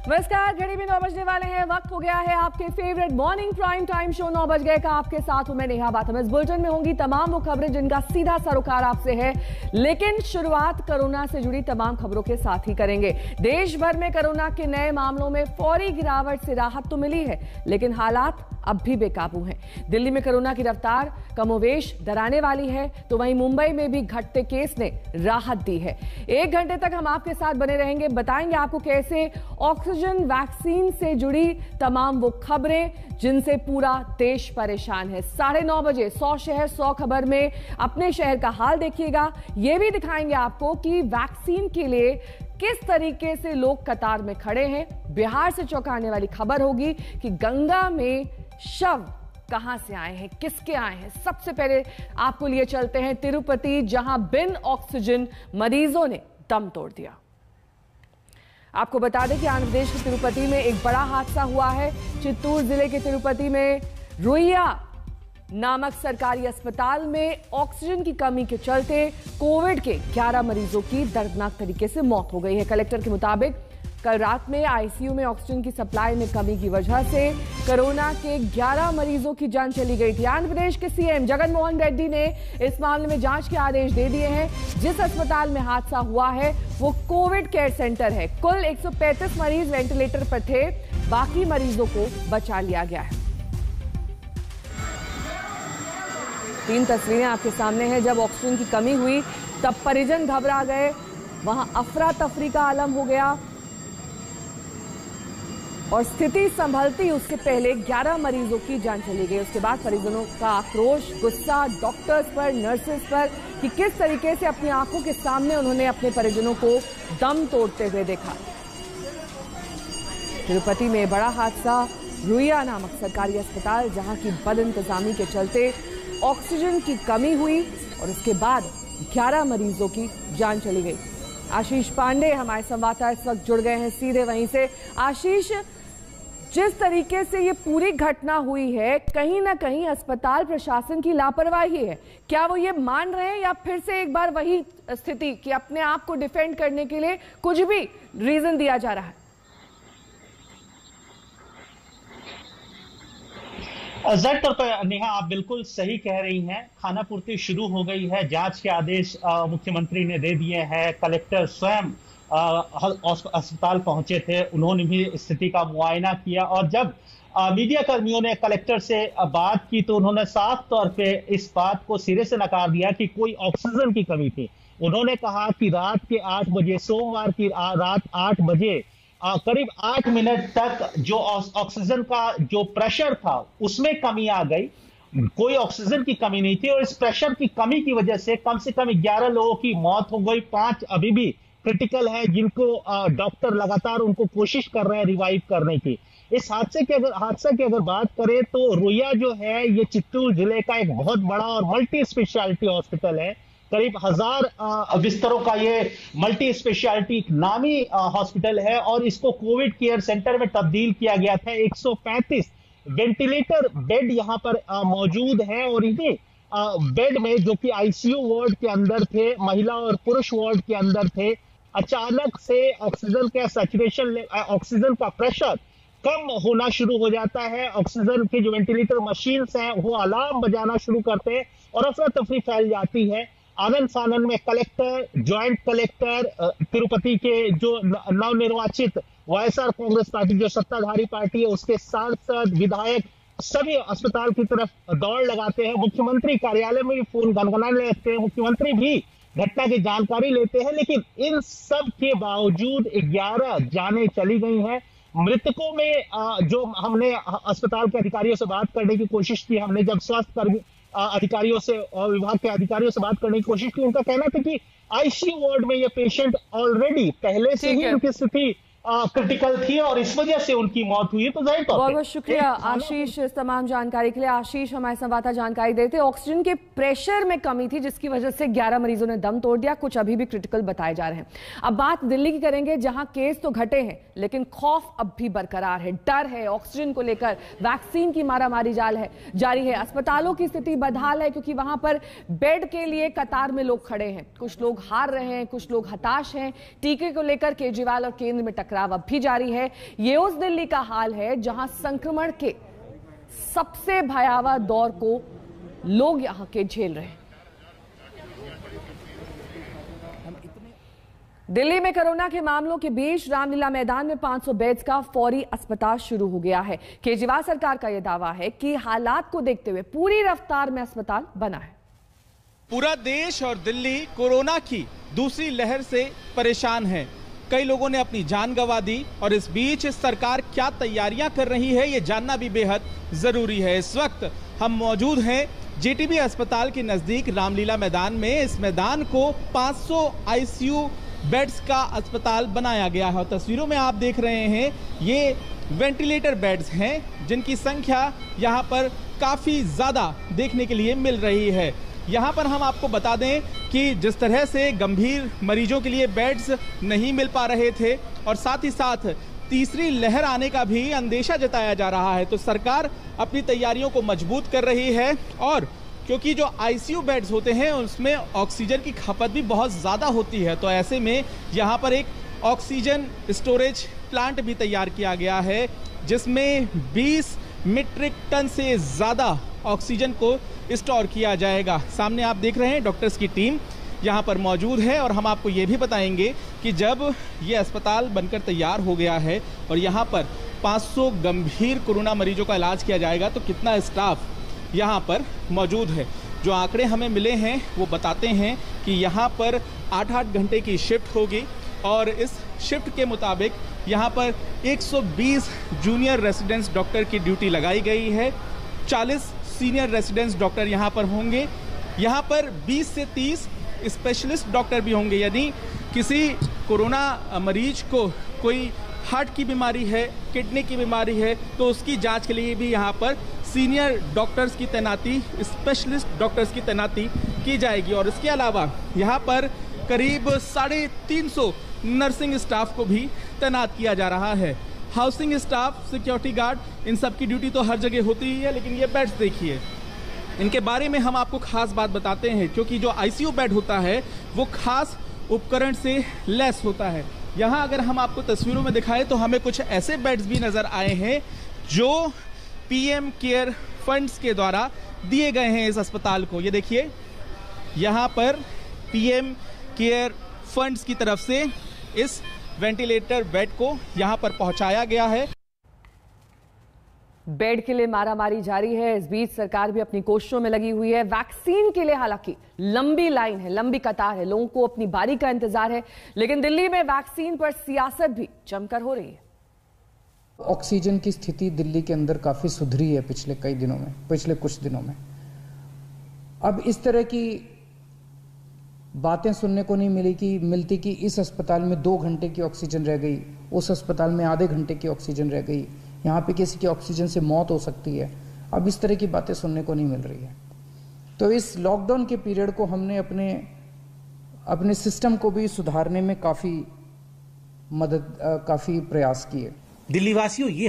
नमस्कार, घड़ी में 9 बजने वाले हैं। वक्त हो गया है आपके favourite morning prime time show 9 बज गए का। आपके साथ हूं मैं नेहा बाथम। इस बुलेटिन में होंगी तमाम वो खबरें जिनका सीधा सरोकार आपसे है, लेकिन शुरुआत कोरोना से जुड़ी तमाम खबरों के साथ ही करेंगे। देश भर में कोरोना के नए मामलों में फौरी गिरावट से राहत तो मिली है, लेकिन हालात अब भी बेकाबू हैं। दिल्ली में कोरोना की रफ्तार कमोवेश डराने वाली है, तो वहीं मुंबई में भी घटते केस ने राहत दी है। 1 घंटे तक हम आपके साथ बने रहेंगे, बताएंगे आपको कैसे ऑक्सीजन वैक्सीन से जुड़ी तमाम वो खबरें जिनसे पूरा देश परेशान है। 9:30 बजे 100 शहर 100 खबर में अपने शहर का हाल देखिएगा। ये भी दिखाएंगे आपको कि वैक्सीन के लिए किस तरीके से लोग कतार में खड़े हैं। बिहार से चौंकाने वाली खबर होगी कि गंगा में शव कहां से आए हैं, किसके आए हैं। सबसे पहले आपको लिए चलते हैं तिरुपति, जहां बिन ऑक्सीजन मरीजों ने दम तोड़ दिया। आपको बता दें कि आंध्र प्रदेश के तिरुपति में एक बड़ा हादसा हुआ है। चित्तूर जिले के तिरुपति में रुइया नामक सरकारी अस्पताल में ऑक्सीजन की कमी के चलते कोविड के 11 मरीजों की दर्दनाक तरीके से मौत हो गई है। कलेक्टर के मुताबिक कल रात में आईसीयू में ऑक्सीजन की सप्लाई में कमी की वजह से कोरोना के 11 मरीजों की जान चली गई थी। आंध्र प्रदेश के सीएम जगन मोहन रेड्डी ने इस मामले में जांच के आदेश दे दिए हैं। जिस अस्पताल में हादसा हुआ है वो कोविड केयर सेंटर है। कुल 135 मरीज वेंटिलेटर पर थे, बाकी मरीजों को बचा लिया गया है। 3 तस्वीरें आपके सामने हैं। जब ऑक्सीजन की कमी हुई तब परिजन घबरा गए, वहां अफरा तफरी का आलम हो गया और स्थिति संभलती उससे पहले 11 मरीजों की जान चली गई। उसके बाद परिजनों का आक्रोश, गुस्सा डॉक्टर्स पर, नर्सेस पर कि किस तरीके से अपनी आंखों के सामने उन्होंने अपने परिजनों को दम तोड़ते हुए देखा। तिरुपति में बड़ा हादसा, रुइया नामक सरकारी अस्पताल जहां की बदइंतजामी के चलते ऑक्सीजन की कमी हुई और उसके बाद 11 मरीजों की जान चली गई। आशीष पांडे हमारे संवाददाता इस वक्त जुड़ गए हैं सीधे वहीं से। आशीष, जिस तरीके से ये पूरी घटना हुई है, कहीं ना कहीं अस्पताल प्रशासन की लापरवाही है। क्या वो ये मान रहे हैं या फिर से एक बार वही स्थिति कि अपने आप को डिफेंड करने के लिए कुछ भी रीजन दिया जा रहा है? ज़ाहिर तौर पर नेहा आप बिल्कुल सही कह रही हैं। खानापूर्ति शुरू हो गई है। जांच के आदेश मुख्यमंत्री ने दे दिए हैं। कलेक्टर स्वयं अस्पताल पहुंचे थे, उन्होंने भी स्थिति का मुआयना किया और जब मीडिया कर्मियों ने कलेक्टर से बात की तो उन्होंने साफ तौर पे इस बात को सिरे से नकार दिया कि कोई ऑक्सीजन की कमी थी। उन्होंने कहा कि रात के 8 बजे, सोमवार की रात 8 बजे करीब 8 मिनट तक जो ऑक्सीजन का जो प्रेशर था उसमें कमी आ गई। कोई ऑक्सीजन की कमी नहीं थी और इस प्रेशर की कमी की वजह से कम 11 लोगों की मौत हो गई। 5 अभी भी क्रिटिकल है, जिनको डॉक्टर लगातार उनको कोशिश कर रहे हैं रिवाइव करने की। इस हादसे की अगर बात करें तो रुइया जो है ये चित्तूर जिले का एक बहुत बड़ा और मल्टी स्पेशलिटी हॉस्पिटल है। करीब 1000 बिस्तरों का ये मल्टी स्पेशलिटी नामी हॉस्पिटल है और इसको कोविड केयर सेंटर में तब्दील किया गया था। 135 वेंटिलेटर बेड यहां पर मौजूद है और इन्हीं बेड में, जो कि आईसीयू वार्ड के अंदर थे, महिला और पुरुष वार्ड के अंदर थे, अचानक से ऑक्सीजन का सैचुरेशन, ऑक्सीजन का प्रेशर कम होना शुरू हो जाता है। ऑक्सीजन की जो वेंटिलेटर मशीन्स हैं वो अलार्म बजाना शुरू करते हैं और अफरा तफरी फैल जाती है। आनंद फानन में कलेक्टर, ज्वाइंट कलेक्टर, तिरुपति के जो नवनिर्वाचित वाईएसआर कांग्रेस पार्टी जो सत्ताधारी पार्टी है उसके सांसद, विधायक सभी अस्पताल की तरफ दौड़ लगाते हैं। मुख्यमंत्री कार्यालय में भी फोन गनगनाने लगते हैं। मुख्यमंत्री भी घटना की जानकारी लेते हैं, लेकिन इन सब के बावजूद 11 जानें चली गई हैं। मृतकों में जो हमने अस्पताल के अधिकारियों से बात करने की कोशिश की, हमने जब स्वास्थ्य कर्मी अधिकारियों से और विभाग के अधिकारियों से बात करने की कोशिश की, उनका कहना था कि आईसीयू वार्ड में ये पेशेंट ऑलरेडी पहले से ही उनकी स्थिति क्रिटिकल थी और इस वजह से उनकी मौत हुई। तो जाहिर तौर पे बहुत शुक्रिया आशीष इस तमाम जानकारी के लिए। आशीष हमारे संवाददाता जानकारी देते, ऑक्सीजन के प्रेशर में कमी थी जिसकी वजह से 11 मरीजों ने दम तोड़ दिया, कुछ अभी भी क्रिटिकल बताए जा रहे हैं। अब बात दिल्ली की करेंगे, जहां केस तो घटे हैं लेकिन खौफ अब भी बरकरार है, डर है ऑक्सीजन को लेकर, वैक्सीन की मारामारी जारी है। अस्पतालों की स्थिति बदहाल है क्योंकि वहां पर बेड के लिए कतार में लोग खड़े हैं, कुछ लोग हार रहे हैं, कुछ लोग हताश हैं। टीके को लेकर केजरीवाल और केंद्र में टक्कर टकराव अब भी जारी है। ये उस दिल्ली का हाल है जहां संक्रमण के सबसे भयावह दौर को लोग यहां के झेल रहे हैं। दिल्ली में कोरोना के मामलों के बीच रामलीला मैदान में 500 बेड्स का फौरी अस्पताल शुरू हो गया है। केजरीवाल सरकार का यह दावा है कि हालात को देखते हुए पूरी रफ्तार में अस्पताल बना है। पूरा देश और दिल्ली कोरोना की दूसरी लहर से परेशान है। कई लोगों ने अपनी जान गंवा दी और इस बीच सरकार क्या तैयारियां कर रही है ये जानना भी बेहद जरूरी है। इस वक्त हम मौजूद हैं जेटीबी अस्पताल के नजदीक रामलीला मैदान में। इस मैदान को 500 आईसीयू बेड्स का अस्पताल बनाया गया है और तस्वीरों में आप देख रहे हैं ये वेंटिलेटर बेड्स हैं जिनकी संख्या यहां पर काफी ज्यादा देखने के लिए मिल रही है। यहां पर हम आपको बता दें कि जिस तरह से गंभीर मरीजों के लिए बेड्स नहीं मिल पा रहे थे और साथ ही साथ तीसरी लहर आने का भी अंदेशा जताया जा रहा है, तो सरकार अपनी तैयारियों को मजबूत कर रही है। और क्योंकि जो आईसीयू बेड्स होते हैं उसमें ऑक्सीजन की खपत भी बहुत ज़्यादा होती है, तो ऐसे में यहाँ पर एक ऑक्सीजन स्टोरेज प्लांट भी तैयार किया गया है जिसमें 20 मीट्रिक टन से ज़्यादा ऑक्सीजन को स्टोर किया जाएगा। सामने आप देख रहे हैं डॉक्टर्स की टीम यहाँ पर मौजूद है और हम आपको ये भी बताएंगे कि जब ये अस्पताल बनकर तैयार हो गया है और यहाँ पर 500 गंभीर कोरोना मरीजों का इलाज किया जाएगा तो कितना स्टाफ यहाँ पर मौजूद है। जो आंकड़े हमें मिले हैं वो बताते हैं कि यहाँ पर 8-8 घंटे की शिफ्ट होगी और इस शिफ्ट के मुताबिक यहाँ पर 120 जूनियर रेसिडेंस डॉक्टर की ड्यूटी लगाई गई है। 40 सीनियर रेसिडेंस डॉक्टर यहाँ पर होंगे। यहाँ पर 20 से 30 स्पेशलिस्ट डॉक्टर भी होंगे, यानी किसी कोरोना मरीज को कोई हार्ट की बीमारी है, किडनी की बीमारी है, तो उसकी जांच के लिए भी यहाँ पर सीनियर डॉक्टर्स की तैनाती, स्पेशलिस्ट डॉक्टर्स की तैनाती की जाएगी। और इसके अलावा यहाँ पर करीब 350 नर्सिंग स्टाफ को भी तैनात किया जा रहा है। हाउसिंग स्टाफ, सिक्योरिटी गार्ड, इन सब की ड्यूटी तो हर जगह होती ही है, लेकिन ये बेड्स देखिए, इनके बारे में हम आपको खास बात बताते हैं क्योंकि जो आईसीयू बेड होता है वो खास उपकरण से लैस होता है। यहाँ अगर हम आपको तस्वीरों में दिखाएं तो हमें कुछ ऐसे बेड्स भी नजर आए हैं जो पीएम केयर फंड्स के द्वारा दिए गए हैं इस अस्पताल को। ये देखिए, यहाँ पर पीएम केयर फंड्स की तरफ से इस वेंटिलेटर बेड को यहाँ पर पहुंचाया गया है। बेड के लिए मारामारी जारी है। इस बीच सरकार भी अपनी कोशिशों में लगी हुई है। वैक्सीन के लिए हालांकि लंबी लाइन है, लंबी कतार है, लोगों को अपनी बारी का इंतजार है, लेकिन दिल्ली में वैक्सीन पर सियासत भी जमकर हो रही है। ऑक्सीजन की स्थिति दिल्ली के अंदर काफी सुधरी है पिछले कुछ दिनों में। अब इस तरह की बातें सुनने को नहीं मिलती कि इस अस्पताल में 2 घंटे की ऑक्सीजन रह गई, उस अस्पताल में आधे घंटे की ऑक्सीजन रह गई, यहाँ पे किसी की ऑक्सीजन से मौत हो सकती है। अब इस तरह की बातें सुनने को नहीं मिल रही है। तो इस लॉकडाउन के पीरियड को हमने अपने सिस्टम को भी सुधारने में काफी प्रयास किए। दिल्ली वासियों, ये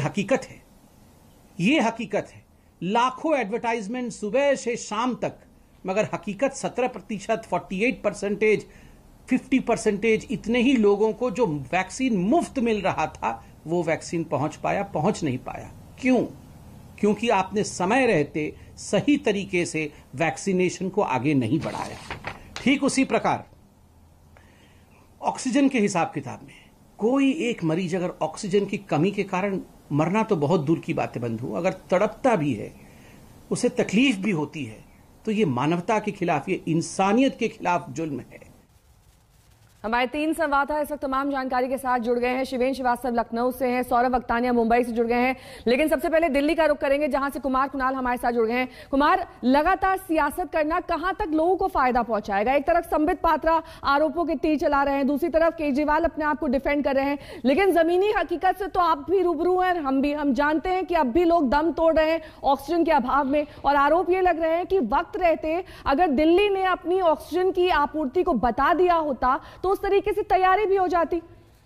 हकीकत है, लाखों एडवर्टाइजमेंट सुबह से शाम तक, मगर हकीकत 17%, 48%, 50% इतने ही लोगों को जो वैक्सीन मुफ्त मिल रहा था वो वैक्सीन पहुंच नहीं पाया। क्यों? क्योंकि आपने समय रहते सही तरीके से वैक्सीनेशन को आगे नहीं बढ़ाया। ठीक उसी प्रकार ऑक्सीजन के हिसाब किताब में कोई एक मरीज अगर ऑक्सीजन की कमी के कारण मरना तो बहुत दूर की बात है बंधु, अगर तड़पता भी है, उसे तकलीफ भी होती है, तो ये मानवता के खिलाफ, ये इंसानियत के खिलाफ जुल्म है। हमारे 3 संवाददाता इस वक्त तमाम जानकारी के साथ जुड़ गए हैं। शिवेन श्रीवास्तव लखनऊ से हैं, सौरभ अक्तानिया मुंबई से जुड़ गए हैं, लेकिन सबसे पहले दिल्ली का रुख करेंगे जहां से कुमार कुणाल हमारे साथ जुड़ गए हैं। कुमार, लगातार सियासत करना कहां तक लोगों को फायदा पहुंचाएगा? एक तरफ संबित पात्रा आरोपों के तीर चला रहे हैं, दूसरी तरफ केजरीवाल अपने आप को डिफेंड कर रहे हैं, लेकिन जमीनी हकीकत से तो आप भी रूबरू हैं, हम जानते हैं कि अब भी लोग दम तोड़ रहे हैं ऑक्सीजन के अभाव में, और आरोप ये लग रहे हैं कि वक्त रहते अगर दिल्ली ने अपनी ऑक्सीजन की आपूर्ति को बता दिया होता तो उस तरीके से तैयारी भी हो जाती।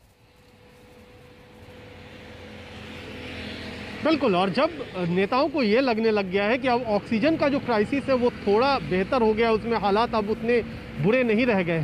बिल्कुल, और जब नेताओं को ये लगने लग गया है कि अब ऑक्सीजन का जो क्राइसिस है वो थोड़ा बेहतर हो गया, उसमें हालात अब उतने बुरे नहीं रह गए हैं,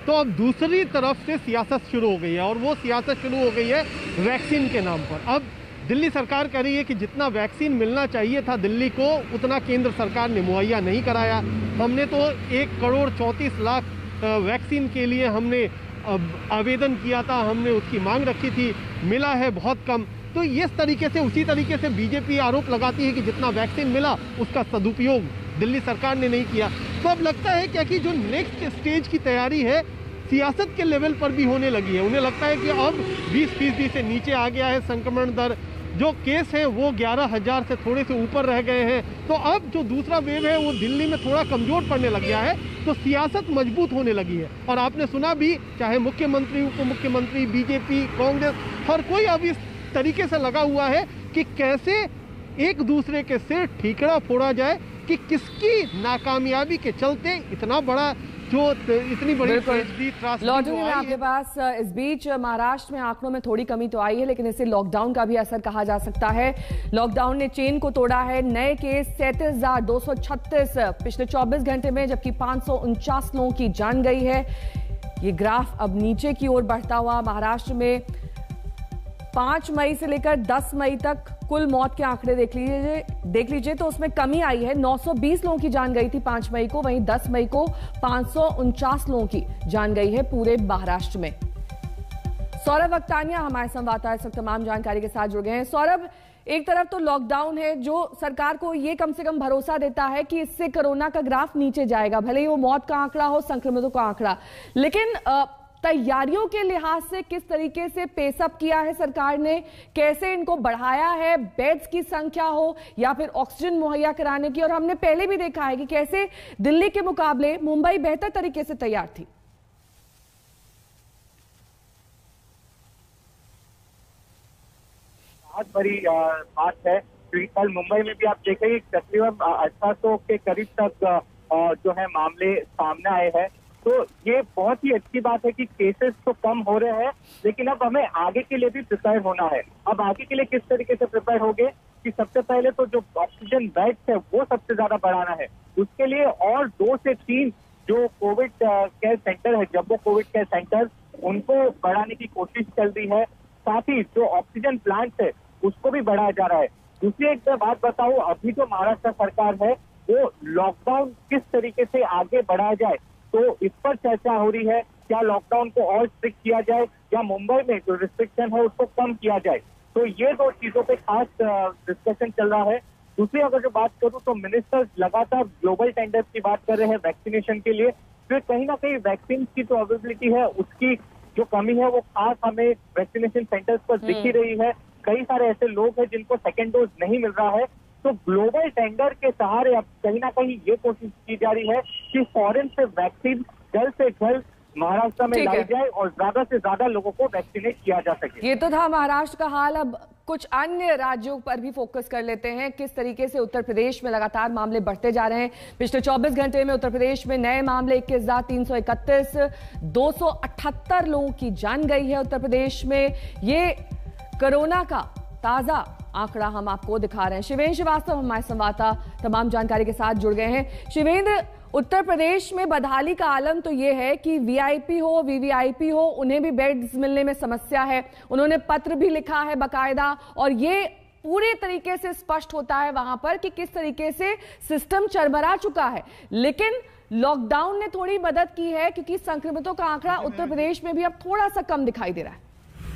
तो अब दूसरी तरफ से सियासत शुरू हो गई है, और वो सियासत शुरू हो गई है वैक्सीन के नाम पर। अब दिल्ली सरकार कह रही है कि जितना वैक्सीन मिलना चाहिए था दिल्ली को, उतना केंद्र सरकार ने मुहैया नहीं कराया। हमने तो 1,34,00,000 वैक्सीन के लिए हमने आवेदन किया था, हमने उसकी मांग रखी थी, मिला है बहुत कम। तो इस तरीके से, उसी तरीके से बीजेपी आरोप लगाती है कि जितना वैक्सीन मिला उसका सदुपयोग दिल्ली सरकार ने नहीं किया। तो अब लगता है क्या कि जो नेक्स्ट स्टेज की तैयारी है सियासत के लेवल पर भी होने लगी है। उन्हें लगता है कि अब 20% से नीचे आ गया है संक्रमण दर, जो केस है वो 11,000 से थोड़े से ऊपर रह गए हैं। तो अब जो दूसरा वेव है वो दिल्ली में थोड़ा कमजोर पड़ने लग गया है, तो सियासत मजबूत होने लगी है। और आपने सुना भी, चाहे मुख्यमंत्री, उप मुख्यमंत्री, बीजेपी, कांग्रेस, हर कोई अब इस तरीके से लगा हुआ है कि कैसे एक दूसरे के सिर ठीकरा फोड़ा जाए कि किसकी नाकामयाबी के चलते इतना बड़ा इतनी बड़ी लौटूंगी मैं आपके पास। इस बीच महाराष्ट्र में आंकड़ों में थोड़ी कमी तो आई है, लेकिन इससे लॉकडाउन का भी असर कहा जा सकता है। लॉकडाउन ने चेन को तोड़ा है। नए केस 37,236 पिछले 24 घंटे में, जबकि 549 लोगों की जान गई है। ये ग्राफ अब नीचे की ओर बढ़ता हुआ महाराष्ट्र में 5 मई से लेकर 10 मई तक कुल मौत के आंकड़े देख लीजिए तो उसमें कमी आई है। 920 लोगों की जान गई थी 5 मई को, वहीं 10 मई को 549 लोगों की जान गई है पूरे महाराष्ट्र में। सौरभ अक्तानिया हमारे संवाददाता इस वक्त तमाम जानकारी के साथ जुड़ गए हैं। सौरभ, एक तरफ तो लॉकडाउन है जो सरकार को ये कम से कम भरोसा देता है कि इससे कोरोना का ग्राफ नीचे जाएगा, भले ही वो मौत का आंकड़ा हो, संक्रमितों का आंकड़ा, लेकिन तैयारियों के लिहाज से किस तरीके से पेसअप किया है सरकार ने, कैसे इनको बढ़ाया है, बेड्स की संख्या हो या फिर ऑक्सीजन मुहैया कराने की। और हमने पहले भी देखा है कि कैसे दिल्ली के मुकाबले मुंबई बेहतर तरीके से तैयार थी। बहुत बड़ी बात है क्योंकि कल मुंबई में भी आप देखेंगे तकरीबन 1800 के करीब तक जो है मामले सामने आए हैं। तो ये बहुत ही अच्छी बात है कि केसेस तो कम हो रहे हैं, लेकिन अब हमें आगे के लिए भी प्रिपेयर होना है। अब आगे के लिए किस तरीके से प्रिपेयर होंगे कि सबसे पहले तो जो ऑक्सीजन बेड्स है वो सबसे ज्यादा बढ़ाना है। उसके लिए और 2 से 3 जो कोविड केयर सेंटर है, जम्बो कोविड केयर सेंटर, उनको बढ़ाने की कोशिश चल रही है। साथ ही जो ऑक्सीजन प्लांट है उसको भी बढ़ाया जा रहा है। दूसरी एक बात बताऊं, अभी जो महाराष्ट्र सरकार है वो लॉकडाउन किस तरीके से आगे बढ़ाया जाए तो इस पर चर्चा हो रही है। क्या लॉकडाउन को और स्ट्रिक्ट किया जाए या मुंबई में जो रिस्ट्रिक्शन है उसको कम किया जाए, तो ये 2 चीजों पे खास डिस्कशन चल रहा है। दूसरी अगर जो बात करूं तो मिनिस्टर लगातार ग्लोबल टेंडर्स की बात कर रहे हैं वैक्सीनेशन के लिए। फिर कहीं ना कहीं वैक्सीन की जो अवेलेबिलिटी है उसकी जो कमी है वो खास हमें वैक्सीनेशन सेंटर्स पर दिख ही रही है। कई सारे ऐसे लोग हैं जिनको सेकेंड डोज नहीं मिल रहा है। तो ग्लोबल टेंडर के सहारे अब कहीं ना कहीं ये कोशिश की जा रही है कि फॉरेन से वैक्सीन जल्द से जल्द महाराष्ट्र में लाई जाए और ज्यादा से ज्यादा लोगों को वैक्सीनेट किया जा सके। ये तो था महाराष्ट्र का हाल। अब कुछ अन्य राज्यों पर भी फोकस कर लेते हैं। किस तरीके से उत्तर प्रदेश में लगातार मामले बढ़ते जा रहे हैं। पिछले 24 घंटे में उत्तर प्रदेश में नए मामले 21,331, 278 लोगों की जान गई है उत्तर प्रदेश में। ये कोरोना का ताजा आंकड़ा हम आपको दिखा रहे हैं। शिवेंद्र श्रीवास्तव हमारे संवाददाता तमाम जानकारी के साथ जुड़ गए हैं। शिवेंद्र, उत्तर प्रदेश में बदहाली का आलम तो ये है कि वीआईपी हो, वीवीआईपी हो, उन्हें भी बेड्स मिलने में समस्या है। उन्होंने पत्र भी लिखा है बाकायदा, और ये पूरे तरीके से स्पष्ट होता है वहां पर कि किस तरीके से सिस्टम चरमरा चुका है। लेकिन लॉकडाउन ने थोड़ी मदद की है क्योंकि संक्रमितों का आंकड़ा उत्तर प्रदेश में भी अब थोड़ा सा कम दिखाई दे रहा है।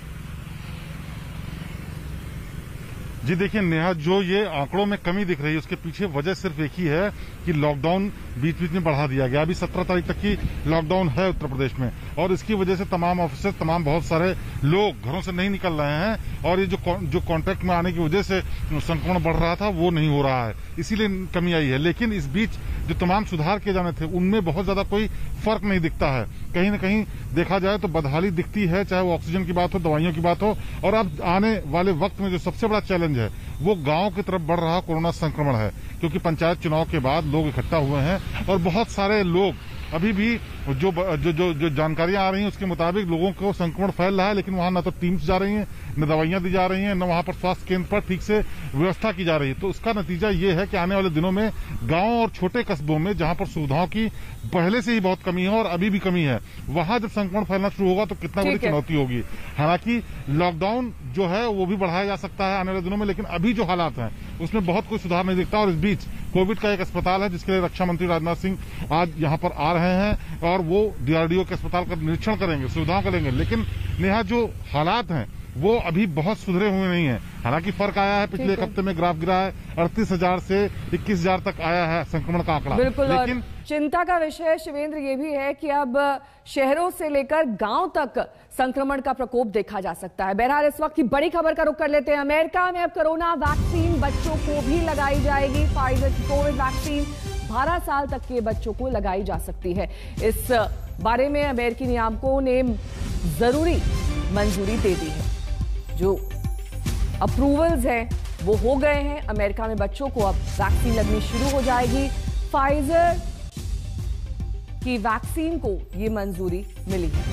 जी देखिए नेहा, जो ये आंकड़ों में कमी दिख रही है उसके पीछे वजह सिर्फ एक ही है कि लॉकडाउन बीच बीच में बढ़ा दिया गया। अभी 17 तारीख तक की लॉकडाउन है उत्तर प्रदेश में, और इसकी वजह से तमाम ऑफिसर, तमाम बहुत सारे लोग घरों से नहीं निकल रहे हैं, और ये जो कॉन्ट्रैक्ट में आने की वजह से संक्रमण बढ़ रहा था वो नहीं हो रहा है, इसीलिए कमी आई है। लेकिन इस बीच जो तमाम सुधार किए जाने थे उनमें बहुत ज्यादा कोई फर्क नहीं दिखता है। कहीं न कहीं देखा जाए तो बदहाली दिखती है, चाहे वो ऑक्सीजन की बात हो, दवाइयों की बात हो। और अब आने वाले वक्त में जो सबसे बड़ा चैलेंज है वो गांव की तरफ बढ़ रहा कोरोना संक्रमण है, क्योंकि पंचायत चुनाव के बाद लोग इकट्ठा हुए हैं और बहुत सारे लोग अभी भी जो जानकारियां आ रही हैं उसके मुताबिक लोगों को संक्रमण फैल रहा है, लेकिन वहां न तो टीम्स जा रही हैं, न दवाइयां दी जा रही हैं, न वहां पर स्वास्थ्य केंद्र पर ठीक से व्यवस्था की जा रही है। तो उसका नतीजा ये है कि आने वाले दिनों में गांव और छोटे कस्बों में जहां पर सुविधाओं की पहले से ही बहुत कमी है और अभी भी कमी है, वहां जब संक्रमण फैलना शुरू होगा तो कितना बड़ी चुनौती होगी। हालांकि लॉकडाउन जो है वो भी बढ़ाया जा सकता है आने वाले दिनों में, लेकिन अभी जो हालात हैं उसमें बहुत कोई सुधार नहीं दिखता। और इस बीच कोविड का एक अस्पताल है जिसके लिए रक्षा मंत्री राजनाथ सिंह आज यहां पर आ रहे हैं और वो डीआरडीओ के अस्पताल का निरीक्षण करेंगे, सुविधाओं करेंगे। लेकिन नेहा जो हालात हैं वो अभी बहुत सुधरे हुए नहीं है। हालांकि फर्क आया है, पिछले एक हफ्ते में ग्राफ गिरा है, 38,000 से 21,000 तक आया है संक्रमण का आंकड़ा। बिल्कुल, लेकिन चिंता का विषय शिवेंद्र ये भी है कि अब शहरों से लेकर गांव तक संक्रमण का प्रकोप देखा जा सकता है। बहरहाल इस वक्त की बड़ी खबर का रुख कर लेते हैं। अमेरिका में अब कोरोना वैक्सीन बच्चों को भी लगाई जाएगी। फाइजर की कोविड वैक्सीन 12 साल तक के बच्चों को लगाई जा सकती है। इस बारे में अमेरिकी नियामकों ने जरूरी मंजूरी दे दी है। जो अप्रूवल्स हैं वो हो गए हैं। अमेरिका में बच्चों को अब वैक्सीन लगनी शुरू हो जाएगी। फाइजर की वैक्सीन को ये मंजूरी मिली है।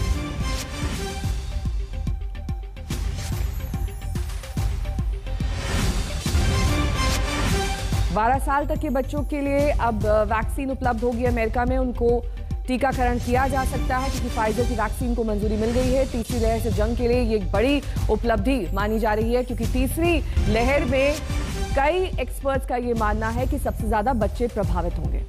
बारह साल तक के बच्चों के लिए अब वैक्सीन उपलब्ध होगी। अमेरिका में उनको टीकाकरण किया जा सकता है क्योंकि फाइजर की वैक्सीन को मंजूरी मिल गई है। तीसरी लहर से जंग के लिए ये एक बड़ी उपलब्धि मानी जा रही है क्योंकि तीसरी लहर में कई एक्सपर्ट्स का ये मानना है कि सबसे ज्यादा बच्चे प्रभावित होंगे।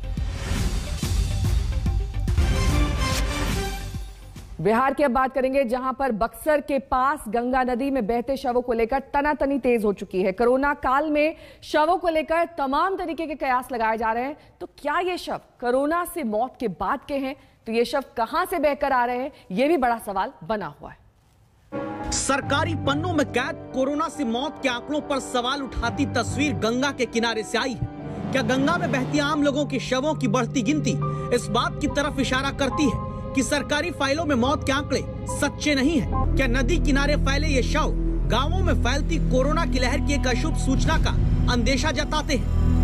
बिहार की अब बात करेंगे जहां पर बक्सर के पास गंगा नदी में बहते शवों को लेकर तनातनी तेज हो चुकी है। कोरोना काल में शवों को लेकर तमाम तरीके के कयास लगाए जा रहे हैं। तो क्या ये शव कोरोना से मौत के बाद के हैं? तो ये शव कहां से बहकर आ रहे हैं, ये भी बड़ा सवाल बना हुआ है। सरकारी पन्नों में कैद कोरोना से मौत के आंकड़ों पर सवाल उठाती तस्वीर गंगा के किनारे से आई है। क्या गंगा में बहती आम लोगों के शवों की बढ़ती गिनती इस बात की तरफ इशारा करती है कि सरकारी फाइलों में मौत के आंकड़े सच्चे नहीं हैं? क्या नदी किनारे फैले ये शव गांवों में फैलती कोरोना की लहर की एक अशुभ सूचना का अंदेशा जताते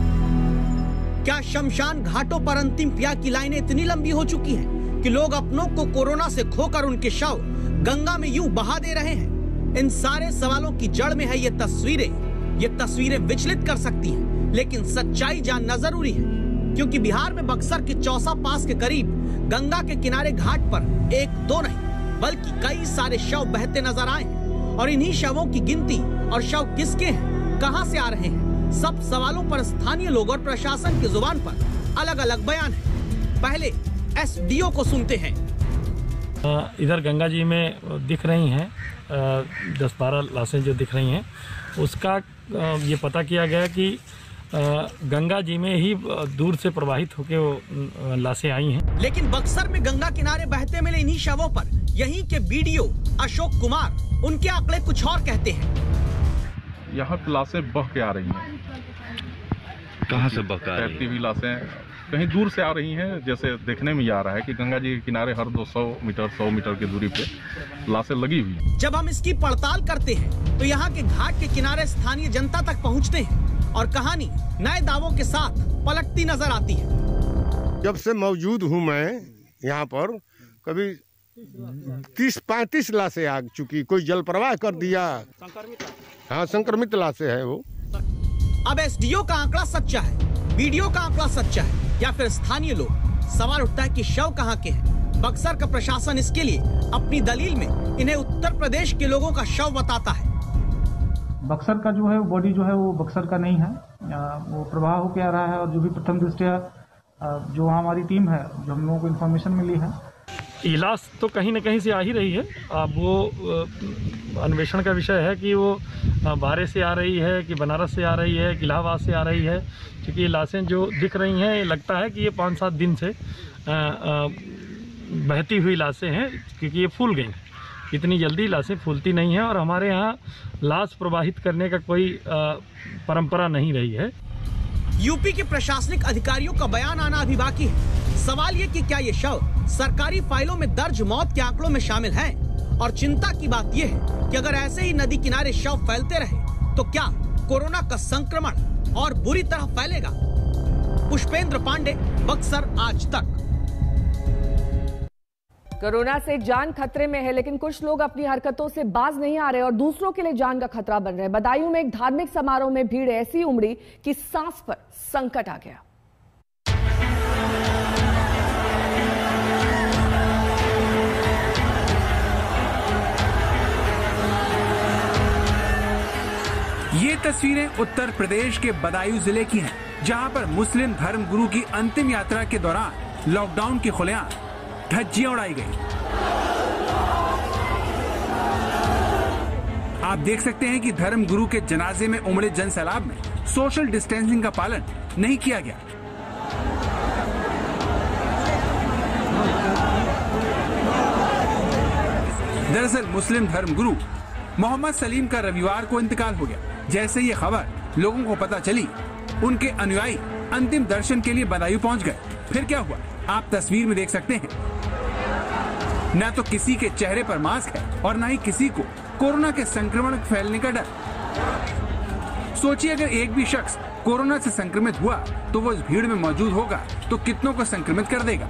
हैं? क्या शमशान घाटों पर अंतिम क्रिया की लाइनें इतनी लंबी हो चुकी हैं कि लोग अपनों को कोरोना से खोकर उनके शव गंगा में यूं बहा दे रहे हैं? इन सारे सवालों की जड़ में है ये तस्वीरें विचलित कर सकती हैं, लेकिन सच्चाई जानना जरूरी है क्योंकि बिहार में बक्सर के चौसा पास के करीब गंगा के किनारे घाट पर एक दो नहीं बल्कि कई सारे शव बहते नजर आए हैं और इन्हीं शवों की गिनती और शव किसके हैं, कहां से आ रहे हैं, सब सवालों पर स्थानीय लोग और प्रशासन की जुबान पर अलग अलग बयान है। पहले एसडीओ को सुनते हैं। इधर गंगा जी में दिख रही हैं 10-12 लाशें जो दिख रही हैं, उसका ये पता किया गया कि गंगा जी में ही दूर से प्रवाहित होकर वो लाशें आई हैं। लेकिन बक्सर में गंगा किनारे बहते मिले इन्हीं शवों पर यहीं के बीडीओ अशोक कुमार उनके आंकड़े कुछ और कहते हैं। यहाँ लाशें बह के आ रही हैं। कहाँ से बह के आ रही हैं? तैरती हुई लाशें कहीं दूर से आ रही हैं। जैसे देखने में आ रहा है कि गंगा जी के किनारे हर 200 मीटर 100 मीटर की दूरी पे लाशें लगी हुई। जब हम इसकी पड़ताल करते हैं तो यहाँ के घाट के किनारे स्थानीय जनता तक पहुँचते हैं और कहानी नए दावों के साथ पलटती नजर आती है। जब से मौजूद हूँ मैं यहाँ पर कभी 30-35 लाशें आ चुकी। कोई जल प्रवाह कर दिया। हाँ, संक्रमित लाशें है वो। अब एसडीओ का आंकड़ा सच्चा है, बीडीओ का आंकड़ा सच्चा है या फिर स्थानीय लोग? सवाल उठता है कि शव कहाँ के हैं। बक्सर का प्रशासन इसके लिए अपनी दलील में इन्हें उत्तर प्रदेश के लोगों का शव बताता है। बक्सर का जो है बॉडी जो है वो बक्सर का नहीं है, वो प्रवाह होकर आ रहा है। और जो भी प्रथम दृष्टया जो हमारी टीम है, जो हम लोगों को इन्फॉर्मेशन मिली है, इलाज तो कहीं न कहीं से आ ही रही है। अब वो अन्वेषण का विषय है कि वो बारे से आ रही है कि बनारस से आ रही है कि इलाहाबाद से आ रही है, क्योंकि ये लाशें जो दिख रही हैं लगता है कि ये 5-7 दिन से बहती हुई लाशें हैं, क्योंकि ये फूल गई। इतनी जल्दी लाशें फूलती नहीं हैं और हमारे यहाँ लाश प्रवाहित करने का कोई परंपरा नहीं रही है। यूपी के प्रशासनिक अधिकारियों का बयान आना अभी बाकी है। सवाल ये कि क्या ये शव सरकारी फाइलों में दर्ज मौत के आंकड़ों में शामिल है? और चिंता की बात यह है कि अगर ऐसे ही नदी किनारे शव फैलते रहे तो क्या कोरोना का संक्रमण और बुरी तरह फैलेगा? पुष्पेंद्र पांडे, बक्सर आज तक। कोरोना से जान खतरे में है, लेकिन कुछ लोग अपनी हरकतों से बाज नहीं आ रहे और दूसरों के लिए जान का खतरा बन रहे हैं। बदायूं में एक धार्मिक समारोह में भीड़ ऐसी उमड़ी कि सांस पर संकट आ गया। ये तस्वीरें उत्तर प्रदेश के बदायूं जिले की हैं, जहां पर मुस्लिम धर्म गुरु की अंतिम यात्रा के दौरान लॉकडाउन की खुलेआम धज्जियां उड़ाई गई। आप देख सकते हैं कि धर्म गुरु के जनाजे में उमड़े जनसैलाब में सोशल डिस्टेंसिंग का पालन नहीं किया गया। दरअसल मुस्लिम धर्म गुरु मोहम्मद सलीम का रविवार को इंतकाल हो गया। जैसे ये खबर लोगों को पता चली, उनके अनुयायी अंतिम दर्शन के लिए बदायूं पहुंच गए। फिर क्या हुआ, आप तस्वीर में देख सकते हैं। न तो किसी के चेहरे पर मास्क है और न ही किसी को कोरोना के संक्रमण फैलने का डर। सोचिए, अगर एक भी शख्स कोरोना से संक्रमित हुआ तो वो इस भीड़ में मौजूद होगा तो कितनों को संक्रमित कर देगा।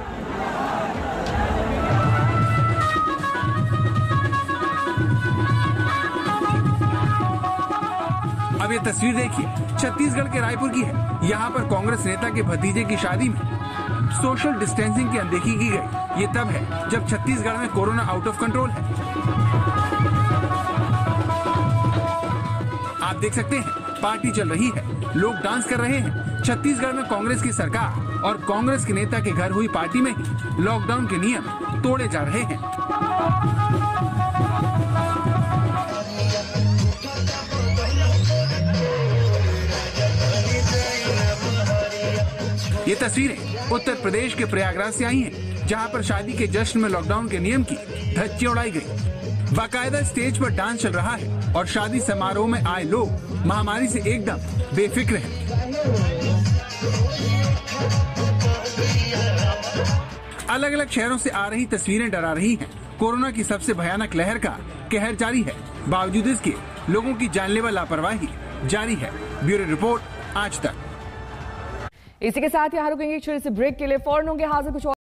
अब ये तस्वीर देखिए, छत्तीसगढ़ के रायपुर की है। यहाँ पर कांग्रेस नेता के भतीजे की शादी में सोशल डिस्टेंसिंग की अनदेखी की गई। ये तब है जब छत्तीसगढ़ में कोरोना आउट ऑफ कंट्रोल है। आप देख सकते हैं, पार्टी चल रही है, लोग डांस कर रहे हैं। छत्तीसगढ़ में कांग्रेस की सरकार और कांग्रेस के नेता के घर हुई पार्टी में ही लॉकडाउन के नियम तोड़े जा रहे हैं। ये तस्वीरें उत्तर प्रदेश के प्रयागराज से आई हैं, जहां पर शादी के जश्न में लॉकडाउन के नियम की धज्जियां उड़ाई गई। बाकायदा स्टेज पर डांस चल रहा है और शादी समारोह में आए लोग महामारी से एकदम बेफिक्र हैं। अलग अलग शहरों से आ रही तस्वीरें डरा रही हैं। कोरोना की सबसे भयानक लहर का कहर जारी है, बावजूद इसके लोगों की जानलेवा लापरवाही जारी है। ब्यूरो रिपोर्ट, आज तक। इसी के साथ यहाँ रुकेंगे एक छोटे से ब्रेक के लिए। फौरन होंगे हाजिर कुछ और